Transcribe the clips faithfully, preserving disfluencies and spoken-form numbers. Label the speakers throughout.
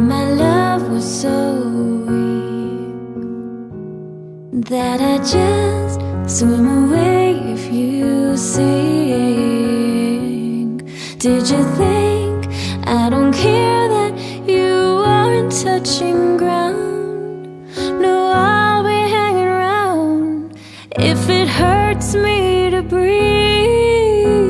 Speaker 1: my love was so weak that I just swim away if you sing. Did you think I don't care that you aren't touching ground? No, I'll be hanging around if it hurts me to breathe.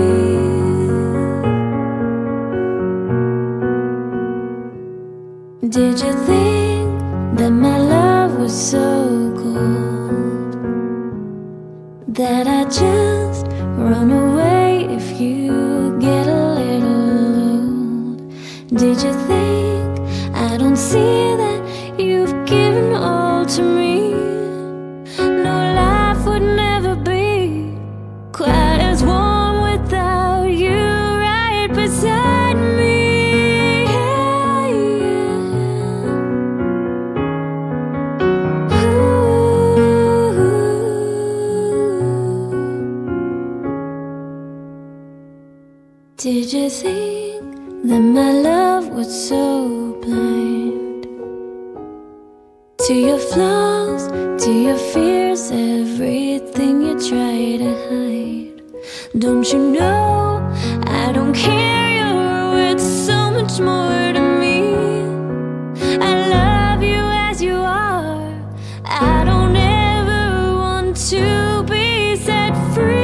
Speaker 1: Did you think that my love was so cold that I just run away if you get a little old? Did you think I don't see that you've given all to me? No, life would never be quite as warm without you right beside me. Did you think that my love was so blind to your flaws, to your fears, everything you try to hide? Don't you know I don't care, you're worth so much more to me. I love you as you are, I don't ever want to be set free.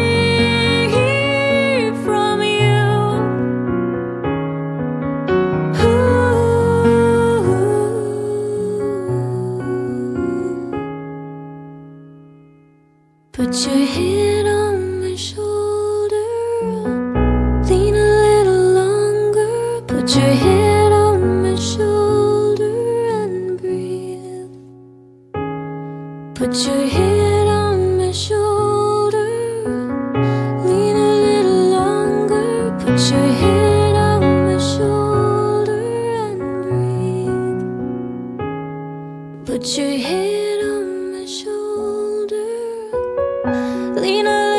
Speaker 1: Put your head on my shoulder, lean a little longer. Put your head on my shoulder and breathe. Put your head on my shoulder, lean a little longer. Put your head on my shoulder and breathe. Put your head on my shoulder, lean a